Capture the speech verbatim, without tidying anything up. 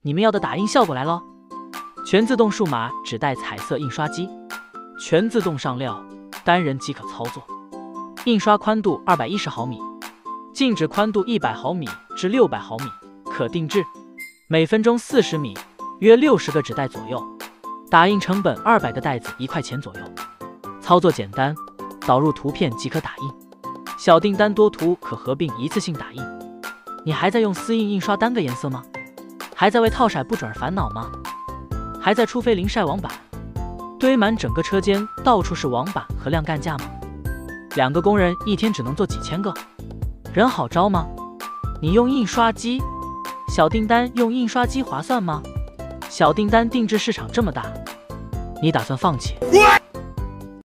你们要的打印效果来咯！全自动数码纸袋彩色印刷机，全自动上料，单人即可操作。印刷宽度二百一十毫米，静止宽度一百毫米至六百毫米，可定制，每分钟四十米，约六十个纸袋左右。打印成本二百个袋子一块钱左右。操作简单，导入图片即可打印。小订单多图可合并一次性打印。你还在用丝印印刷单个颜色吗？还在为套色不准而烦恼吗？还在除非零晒网板，堆满整个车间，到处是网板和晾干架吗？两个工人一天只能做几千个，人好招吗？你用印刷机，小订单用印刷机划算吗？小订单定制市场这么大，你打算放弃？